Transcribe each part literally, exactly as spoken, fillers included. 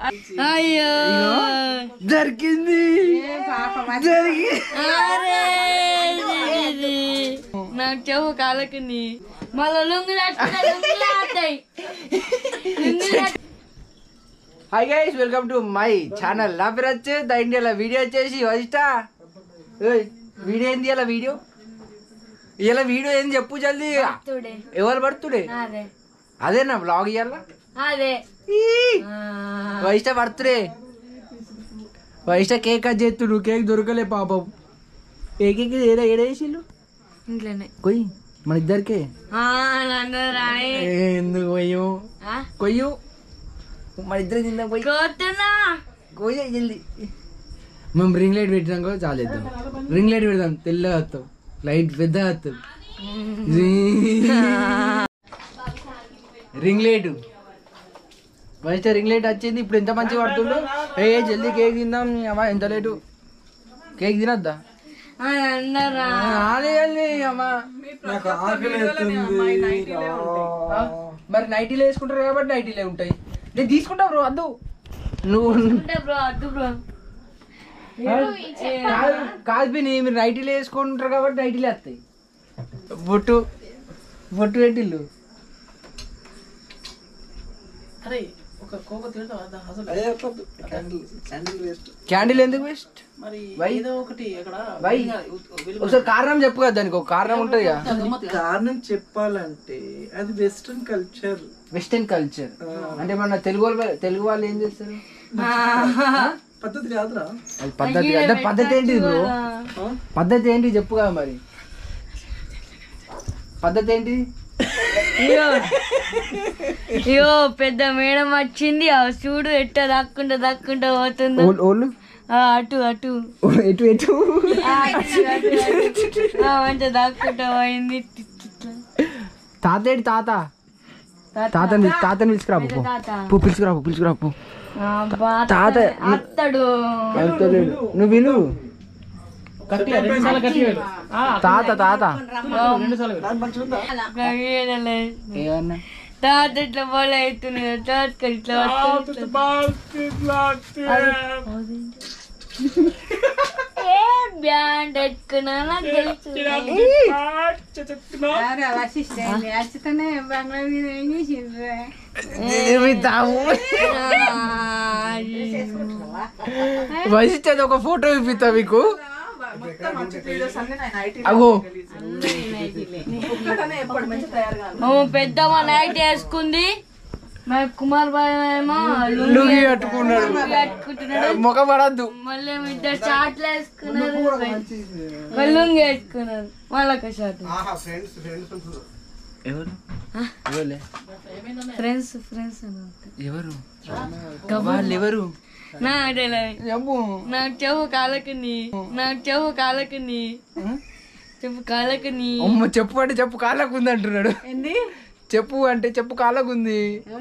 అయ్యో దొరికింది నాకు చెవు కాలకుంది మళ్ళీ లుంగులు వస్తాయి. Hi guys, welcome to my channel. నా పేరు వచ్చి ద ఇండియాలో వీడియో వచ్చేసి వజిస్టా. వీడియో ఏంది ఇలా వీడియో ఇలా వీడియో ఏంది చెప్పు జల్దీ. ఎవరు బర్త్డే? అదేనా బ్లాగ్ ఇయ్యాల? అదే Vasishta birthday. Vasishta cake cut చేస్తుడు, కేక్ దొరకలే పాపం. ఏ కేక్ ఏడా ఏడేసిళ్ళు ఇంట్లోనే కొయ్యి మన ఇద్దరికే. ఎందుకు కొయ్యం కొయ్యు మన ఇద్దరు తిందాం. పోయి కొయ్య జల్దీ. మేము రింగ్ లైట్ పెట్టినాం కూడా చాలా చేద్దాం. రింగ్ లైట్ పెడదాం, తెల్లగా వస్తాం, లైట్ పెద్దగా వస్తాం. Ring light first ring light వచ్చింది. ఇప్పుడు ఎంత మంచిగా పడుతుండు. ఏ జల్దీ కేక్ తిందాం. అమ్మా ఎంత లేటు కేక్ తినద్దా? మరి నైటీలు వేసుకుంటారు కాబట్టి నైటీలే ఉంటాయి. నేను తీసుకుంటా బ్రో. అద్దు నువ్వు కాదు పిని, మీరు నైటీలు వేసుకుంటారు కాబట్టి నైటీలే వస్తాయి. బొట్టు బొట్టు పెట్టిల్లు. క్యాండిల్ ఎందుకు వేస్ట్? ఒకసారి కారణం చెప్పు కదా, దానికి ఒక కారణం ఉంటది కదా. కారణం చెప్పాలంటే అది వెస్టర్న్ కల్చర్. వెస్టర్న్ కల్చర్ అంటే మన తెలుగు వాళ్ళు తెలుగు వాళ్ళు ఏం చేస్తారు? పద్ధతి కాదురా. పద్ధతి అంటే పద్ధతి ఏంటిది బ్రో? పద్ధతి ఏంటి చెప్పు కదా మరి. పద్ధతి ఏంటి? అయ్యో పెద్ద మేడం వచ్చింది. ఆ చూడు ఎట్ట దక్కుంటా దక్కుంటా పోతుంది. అటు అటు ఎటు ఎటు మంచిగా దక్కుంటా పోయింది. తాత ఏంటి? తాత తాతని తాతని పిలుచుకురాపు, పిలుచుకురాపు పిలుచుకురాపు. తాత అత్తడు నువ్వు విను. తాత తాత ఏమన్నా తాత ఇట్లా పోలే అవుతున్నాడు. తాత ఇట్లా బ్యాండ్ పెట్టుకున్నా వయసు ఒక ఫోటో ఇప్పిస్తా మీకు. అగో పెద్దమ్మ నైట్ వేసుకుంది, కుమార్ బాయ్ ఏమో లుంగి కట్టుకున్నాడు. ముఖం పడద్దు. మళ్ళీ ఇద్దరు షార్ట్లు వేసుకున్నారు, లుంగి వేసుకున్నారు. వాళ్ళొక షార్ట్. ఎవరు ఫ్రెండ్స్ ఫ్రెండ్స్ ఎవరు వాళ్ళు ఎవరు? నాకు నాకు చెవు కాలకుని నాకు చెవు కాలకుని చెప్పు కాలకుని. అమ్మ చెప్పు అంటే చెప్పు కాళ్ళకుంది అంటున్నాడు. చెప్పు అంటే చెప్పు కాళ్ళకుంది.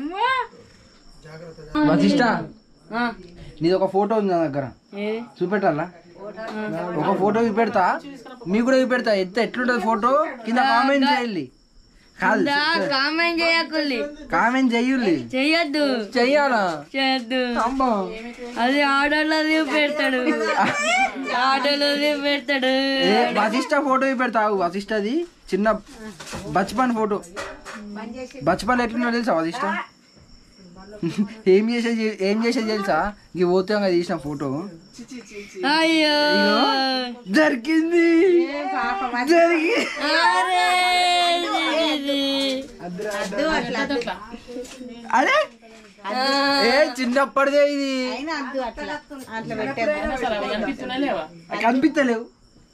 వశిష్ట నీది ఒక ఫోటో ఉంది నా దగ్గర, చూపెట్టాలా? ఒక ఫోటో చూపెడతా, మీకు కూడా చూపెడతా. ఎంత ఎట్లుంటది ఫోటో కింద కామెంట్ చేయాలి. కామెంట్ చేయకుల్లి, కామెంట్ చెయ్యుల్లి. చెయ్యొద్దు. చెయ్యాలా? చేయొద్దు. అమ్మా అది ఆర్డర్లో పెడతాడు, ఆర్డర్లో పెడతాడు. వశిష్ట ఫోటో పెడతావు. వశిష్టది చిన్న బచ్పన్ ఫోటో. బచ్పన్ ఎట్లున్నా తెలుసా వశిష్ట? ఏం చేసేది ఏం చేసేది తెలుసా? ఇక పోతే తీసిన ఫోటో. అయ్యో దొరికింది. అరే ఏ చిన్నప్పటిదే ఇది. కనిపిస్తలేవు.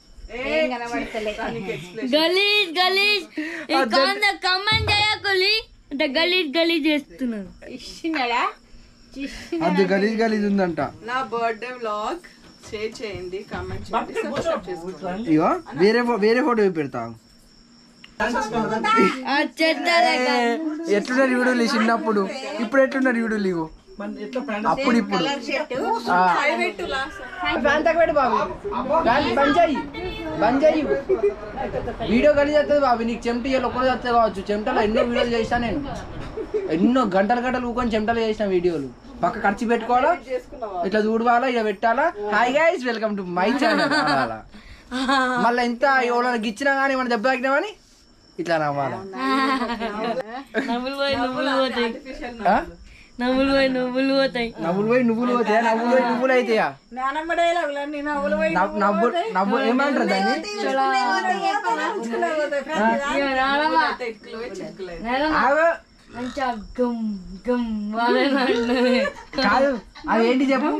గలీజ్ గలీజ్ కమెంట్ చేయకులి అంటే గలీజ్ గలీజ్ చేస్తున్నారు. అది గలీజ్ గలీజ్ ఉందంట. నా బర్త్డే వ్లాగ్ షేర్ చేయండి, కామెంట్ చేయండి, సబ్స్క్రైబ్ చేసుకోండి. ఇగో వేరే వేరే ఫోటో పెడతా. ఎట్లున్నారు వీడియోలు చిన్నప్పుడు, ఇప్పుడు ఎట్లున్నారు వీడియోలు? ఇగో అప్పుడు ఇప్పుడు వీడియో కలిసి వస్తుంది బాబు. నీకు చెమట ఇవాళ ఒక్కడే వస్తుంది కావచ్చు. చెమటలో ఎన్నో వీడియోలు చేసినా నేను, ఎన్నో గంటలు గంటలు ఊకొని చెమటలు చేసిన వీడియోలు. పక్క ఖర్చు పెట్టుకోవాలా ఇట్లా చూడవాలా ఇలా పెట్టాలా. Hi guys welcome to my channel అలా మళ్ళీ ఎంత ఎవరైనా గిచ్చినా కానీ మనం దెబ్బ తాకినామని ఇట్లా నవ్వాలా. నవ్వులు పోయి నువ్వులు పోతాయి నవ్వులు పోయి నువ్వులు పోతాయి నవ్వులు పోయి నువ్వులు పోతాయా నవ్వులు పోయి నువ్వులు అయితాయా నవ్వు నవ్వు ఏమంటారు దాన్ని గమ్ గమ్ కాదు అది ఏంటి చెప్పు.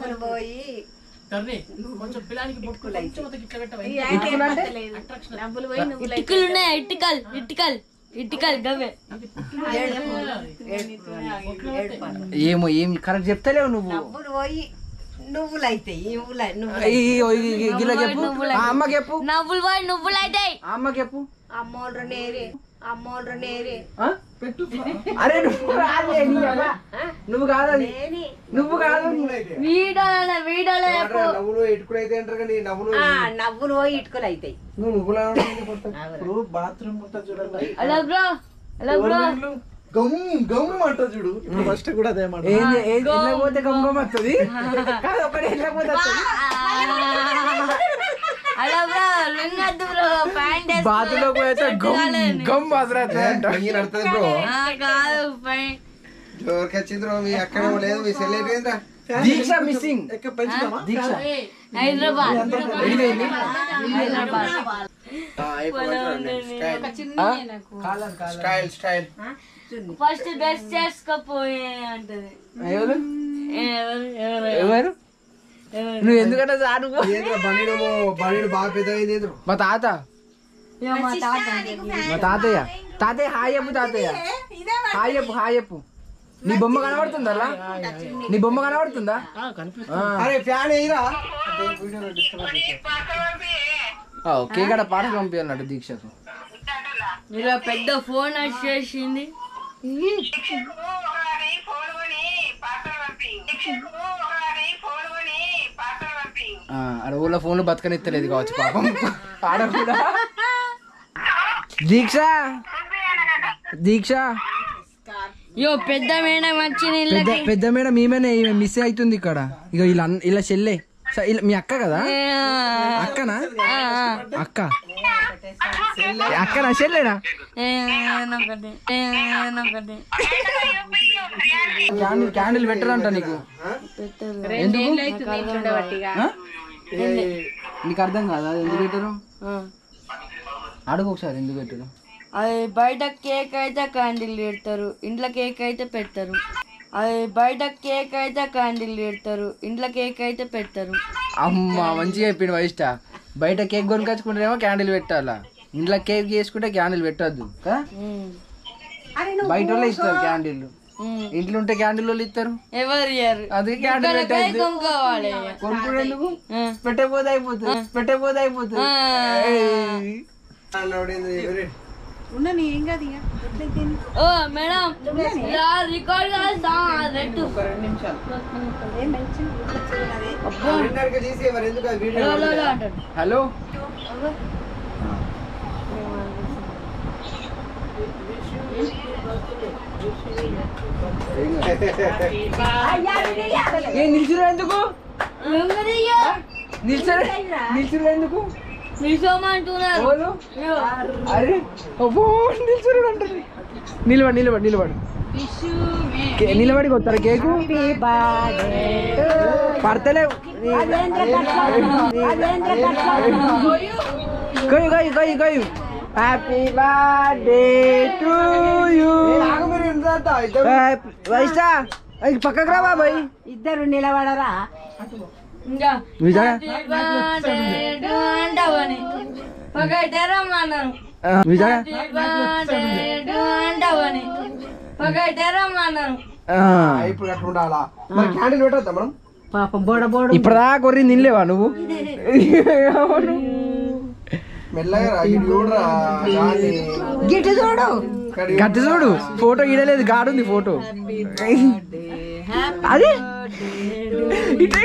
ఇటుకలు ఉన్నాయి ఇటుకల్ ఇటుకల్ ఇటుకల్ గవే ఏమో ఏం కరెక్ట్ చెప్తలేవు నువ్వు. నువ్వులు అయితాయి గిలా చెప్పు అమ్మ చెప్పు. నవ్వులు పోయి నువ్వులు అవుతాయి అమ్మ చెప్పు. అమ్మోడ్రు నేరే అమ్మోడ్రు నేరే అరే నువ్వు కాదే నువ్వు కాదు నువ్వు కాదు వీడియోలో వీడియోలో చెప్పు నవ్వులు ఇటుకులు అయితే అంటారు కానీ నవ్వులు నవ్వులు పోయి ఇటుకలు అవుతాయి. నువ్వు నువ్వులా ఇప్పుడు బాత్రూమ్ ఉంటుంది చూడండి. హలో బ్రో హలో బ్రో గమ్ గమ్ అంట చూడు. ఇప్పుడు ఫస్ట్ కూడా అదే మాట. పోతే గమ్గమ్ వస్తుంది కాదు ఒకటి వెళ్ళకపోతే హలో బ్రో లింగద్దు బ్రో ప్యాంట్ బాతులో పోతే గమ్ గమ్ బ్రో కాదు ప్యాంట్ జోరుకి వచ్చింది బ్రో. మీ అక్కడ లేదు మీ సెల్ అయిపోయిందా? Deeksha missing Deeksha Hyderabad Hyderabad style style first dress చేసుకోపోయే అంటది. ఎవరు నువ్వు ఎందుకంటే బండి బండి బాగా పెద్ద అయింది. మా తాత మా తాత మా తాతయ్య తాతయ్య హాయ్ చెప్పు తాతయ్య హాయ్ చెప్పు హాయ్ చెప్పు. నీ బొమ్మ కనబడుతుందా నీ బొమ్మ కనబడుతుందా? అరే ఫ్యాన్ అయ్యిరా ఓకే ఇక్కడ పాటలు పంపించాలన్నట్టు దీక్షకు. ఇలా పెద్ద ఫోన్ వచ్చేసింది. ఆడ ఊళ్ళో ఫోన్లు బతకనిత్తలేదు కావచ్చు పాపం ఆడ కూడా. దీక్ష దీక్ష యో పెద్ద మేడం వచ్చింది పెద్ద పెద్ద మేడం ఈమెనే ఈమె మిస్ అవుతుంది ఇక్కడ. ఇక ఇలా ఇలా చెల్లె మీ అక్క కదా అక్కనా అక్క అక్కనా చెల్లెనా? క్యాండిల్ క్యాండిల్ పెట్టరంట నీకు. నీకు అర్థం కాదా ఎందుకు పెట్టరు? అడుగు ఒకసారి ఎందుకు పెట్టరు. అది బయట కేక్ అయితే క్యాండిల్ పెడతారు ఇంట్లో కేక్ అయితే పెడతారు. అది బయట కేక్ అయితే క్యాండిల్ పెడతారు ఇంట్లో కేక్ అయితే పెడతారు. అమ్మ మంచిగా చెప్పిండు వైష్ట. బయట కేక్ కొనుకొచ్చుకుంటేనేమో క్యాండిల్ పెట్టాలా ఇంట్లో కేక్ చేసుకుంటే క్యాండిల్ పెట్టద్దు. బయట వాళ్ళే ఇస్తారు క్యాండిల్ ఇంట్లో ఉంటే క్యాండిల్ వాళ్ళు ఇస్తారు ఎవరు ఇయ్యరు. అది క్యాండిల్ పెట్టద్దు. కొనుక్కోవాలి కొనుక్కుంటే ఎందుకు పెట్టకపోతే అయిపోతుంది పెట్టకపోతే అయిపోతుంది. ఓ మేడం రికార్డ్ రెట్టు హలో ఏ నిల్చురు ఎందుకు నిల్చరు నిల్చురు ఎందుకు నిల్చోమంటున్నారు. అరే నిల్చురు అంటుంది. నిలబడి నిలబడి నిలబడి నిలబడి కొత్తారు కేకు పడతలేవు. కొయ్యి కొయ్యి కొయ్యి కొయ్యి. Happy birthday to you. Vaishna పక్కకు రా బాబాయ్. ఇద్దరు నిలబడరా ఇంకా విజయ అంటావని పక్కటరమ్మన్నారు. విజయ అంటావని పక్కటరమ్మన్నారు. ఇప్పుడు అట్లా ఉండాలా మరి క్యాండిల్ పెట్టద్దా మనం? పాపం బోడ బోడ ఇప్పుడుదా కొర్రి నిల్లేవా నువ్వు? మెల్లగా చూడరా గిట్టు చూడు గట్టి చూడు ఫోటో ఇడలేదు గాడుంది ఫోటో. అది ఇటే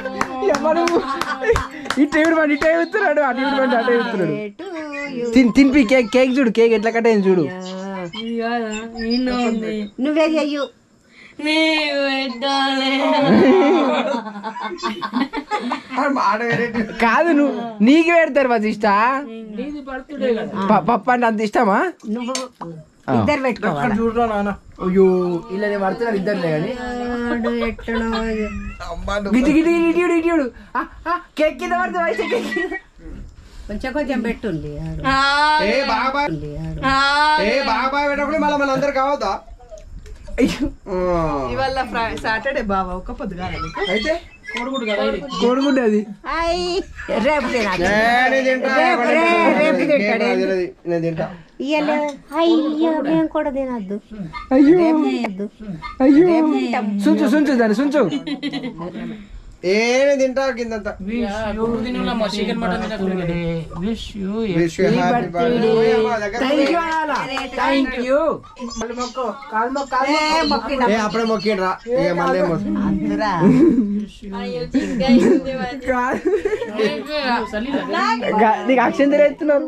ఇటే ఇవ్వడు ఇటే ఇస్తున్నాడు అటు ఇవ్వడు అటే ఇస్తున్నాడు. తినిపి కేక్ కేక్ చూడు కేక్ ఎట్లా కట్టేది చూడు. నువ్వే చెయ్యు నీకు పెట్టాలి. కాదు నువ్వు నీకు పెడతారు వశిష్ట. ప- పప్పు అంటే అంత ఇష్టమా? నువ్వు ఇద్దరు పెట్టుకోవాలి. అయ్యో ఇలా నేను పడుతున్నాను ఇద్దరులే కానీ ఎట్లనో గిటి గిటి ఇటియుడు ఇటియుడు కేక్ కింద పడితే వయసు కేక్ కింద. కొంచెం కొంచెం పెట్టుంది ఆ, అయ్యో ఇవాళ సాటర్డే బావా ఒక పొద్దుగా అయితే కోడిగుడ్డు అది. రేపు తినాలి. రేపు రే- రేపు తింటాడు. ఇయ్యలే. అయ్యో మేము కూడా తినద్దు. అయ్యో తినద్దు. అయ్యో సుంచు సుంచు దాన్ని సుంచు. ఏమి తింటా కిందంతా థ్యాంక్ యూ. అప్పుడే మొక్కిండ్రా ఇక మళ్ళీ ఏమో అందురా నీకు అక్షంతలు ఎత్తున్నారు.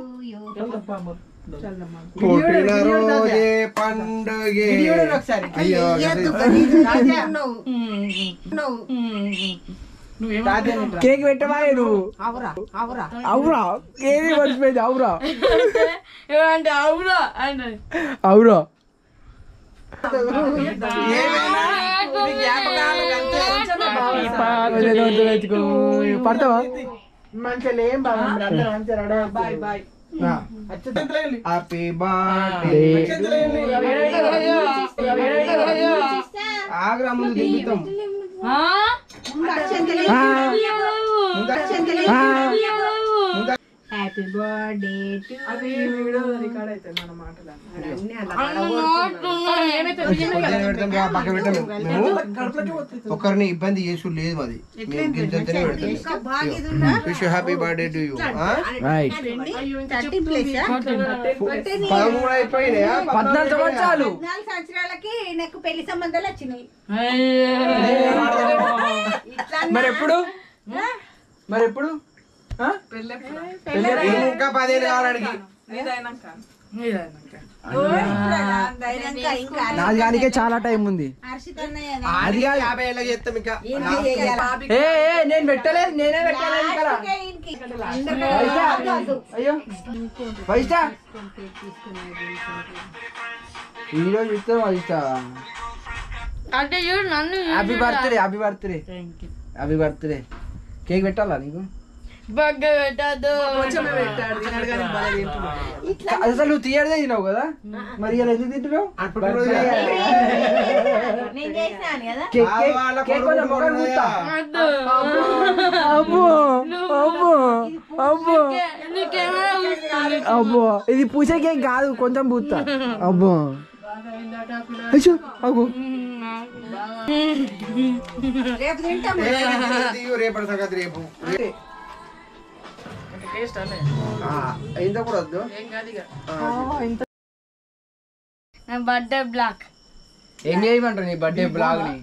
పుట్టినరోజే పండుగే అయ్యో కేక్ పెట్టవా నువ్వు? అవురా అవురా అవురా కేక్ మర్చిపోయింది. అవురా ఏమంటే అవునా అంటే అవురా పడతావా? బాయ్ బాయ్ హ్యాపీ బర్త్డే ఆగ్రా ముందు దిగుతాం హ్యాపీ బర్త్డే టు అది వీడియో రికార్డ్ అయితే మన మాటలు పక్క పెట్టాము మేము ఒకరిని ఇబ్బంది చేసు లేదు మాది మేము గింజంతనే పెడతాం wish happy birthday to you పదమూడు అయిపోయినాయా పద్నాలుగు సంవత్సరాలు. నాలుగు సంవత్సరాలకి నాకు పెళ్లి సంబంధాలు వచ్చినాయి. మరి ఎప్పుడు మరి ఎప్పుడు ఆ? ఇంకా పదిహేను కావాలడికి నీదైనాక నాది కానికే చాలా టైం ఉంది. అది కాదు యాభై ఏళ్ళకి చేస్తాం ఇంకా ఏ ఏ, నేను పెట్టలేదు నేనే పెట్టాను కదా. అయ్యో వైష్ట ఈరోజు ఇస్తాం వైష్ట. అంటే చూడు నన్ను happy birthday happy birthday happy birthday. Cake పెట్టాలా నీకు? బగ్గ పెట్టద్దు. కొంచెమే పెట్టాడు తిన్నాడు కానీ బాగా తింటున్నాడు. అసలు నువ్వు తీయడదే తిన్నావు కదా, మరి ఇలా ఎందుకు తింటున్నావు? కేక్ కేక్ కేక్ కొంచెం మొక్కలు కూర్తా. వద్దు. అబ్బో అబ్బో అబ్బో కెమెరా చూస్తుంది. అబ్బో ఇది పూసే కేక్ కాదు, కొంచెం పూస్తా. అబ్బో అయ్యో అబ్బో రేపు తింటాం. రేపటి సంగతి రేపు ఇంత కూడా వద్దు. నా బర్త్డే బ్లాక్ ఏం చేయమంటారు నీ బర్త్డే బ్లాగ్ ని?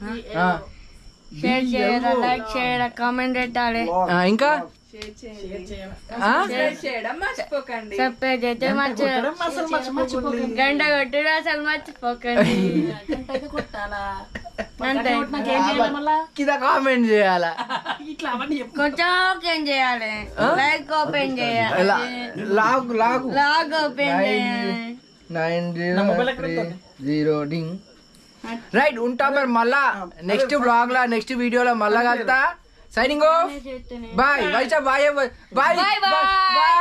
షేర్ చేయరా, లైక్ చేయరా, కామెంట్ పెట్టాలి, ఇంకా షేర్ చేయండి ఆ? షేర్ చేయడం మర్చిపోకండి. సబ్స్క్రైబ్ అయితే మర్చిపోకండి, గంట కొట్టుడు అసలు మర్చిపోకండి. అంతే. కింద కామెంట్ చేయాలా? కొంచెం ఓపెన్ చేయాలి, లైక్ ఓపెన్ చేయాలి, లాగ్ లాగ్ లాగ్ ఓపెన్ చేయాలి. Nine zero three zero ding. Right ఉంటా మరి మళ్ళా నెక్స్ట్ బ్లాగ్ లా నెక్స్ట్ వీడియోలో మళ్ళా కలుతా. Signing off. బాయ్ వైచా బాయ్ బాయ్ Bye bye.